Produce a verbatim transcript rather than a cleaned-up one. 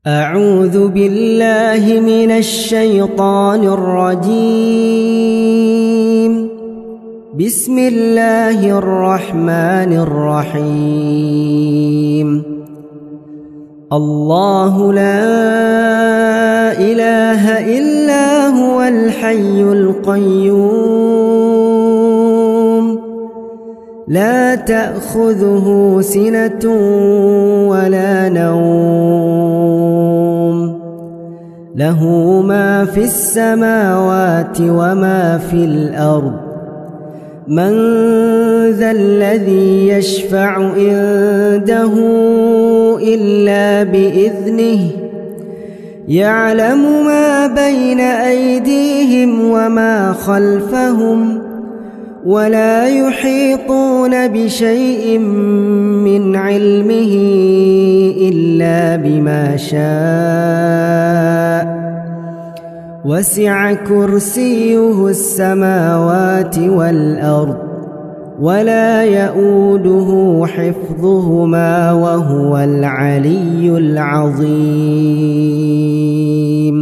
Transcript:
أعوذ بالله من الشيطان الرجيم. بسم الله الرحمن الرحيم. الله لا إله إلا هو الحي القيوم لا تأخذه سنة ولا نوم له ما في السماوات وما في الأرض من ذا الذي يشفع عنده إلا بإذنه يعلم ما بين أيديهم وما خلفهم ولا يحيطون بشيء من علمه إلا بما شاء وسع كرسيه السماوات والأرض ولا يؤوده حفظهما وهو العلي العظيم.